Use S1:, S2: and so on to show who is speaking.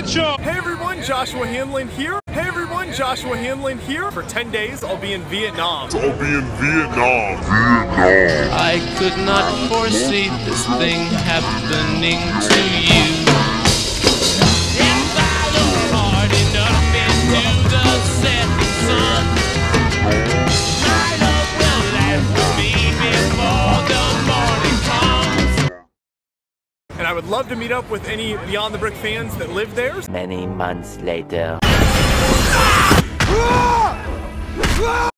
S1: Gotcha!
S2: Hey everyone, Joshua Hanlon here. Hey everyone, Joshua Hanlon here. For 10 days, I'll be in Vietnam.
S3: I could not foresee this thing happening to you. If I look hard enough into the setting sun, my love will last with me before the morning comes.
S2: And I would love to meet up with any Beyond the Brick fans that live there.
S4: Many months later.